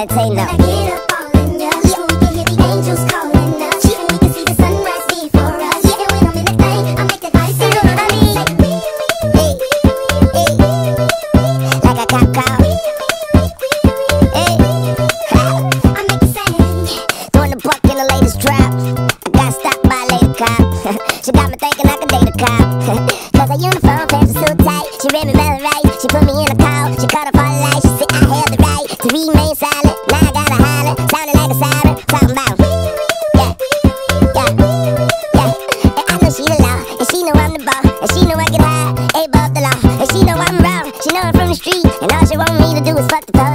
gotta tell you now. When I get up all in ya, we can hear the angels calling us, and we can see the sunrise before us. And when I'm in the thing, I make that body say, you know what I mean? Like a cop call. I make it sing. Throwing the buck in the latest drop. I got stopped by a lady cop. She got me thinking I could date a cop. Cause her uniform pants are so tight. She read me well right. She put me in a call. She cut off all the lights. She said I held the right to remain silent. Now I gotta holler. Sounding like a siren. Talking about And I know she the law. And she know I'm the ball. And she know I get high. Above the law. And she know I'm wrong. She know I'm from the street. And all she want me to do is fuck the police.